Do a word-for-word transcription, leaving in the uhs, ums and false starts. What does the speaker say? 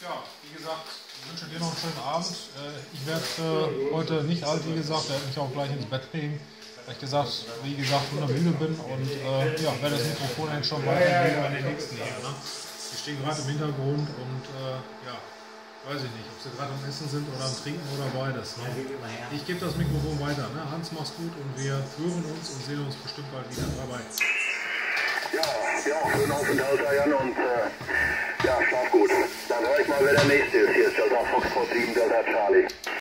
Ja, wie gesagt, ich wünsche dir noch einen schönen Abend. Ich werde äh, heute nicht alt, wie gesagt, werde mich auch gleich ins Bett legen. Weil ich gesagt, wie gesagt, wundermüde bin und äh, ja, werde das Mikrofon eigentlich schon weitergeben an den nächsten hier. Ne? Die stehen gerade im Hintergrund und äh, ja, weiß ich nicht, ob sie gerade am Essen sind oder am Trinken oder beides. Ne? Ich gebe das Mikrofon weiter. Ne? Hans, mach's gut und wir hören uns und sehen uns bestimmt bald wieder. Bye bye. Ja, ja, schönen Aufenthalt, Jan, und äh, ja, schlaf gut. Dann höre ich mal, wer der nächste ist. Hier ist Delta Foxtrot sieben Delta Charlie.